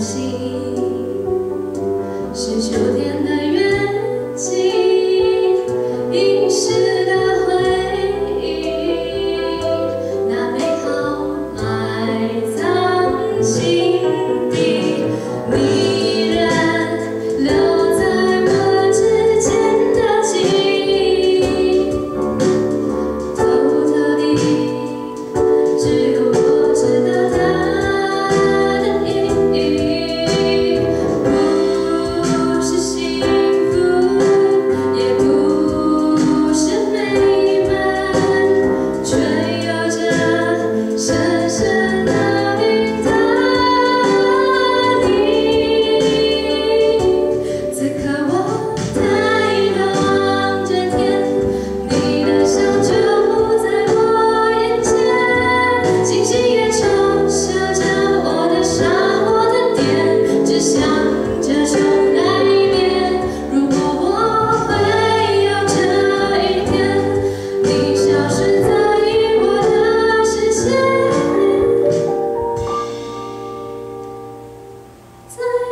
是秋天的远景，遗失的回忆，那美好埋藏心底，你仍留在我指尖的记忆，偷偷地，只有我知道它的意义。 不是幸福，也不是美满，却有着深深烙印的你。此刻我抬头望着天，你的笑就在我眼前，星星也嘲笑着我的傻，我的癫，只想着重来一遍。如果我会有这一天，你消失在我的视线，在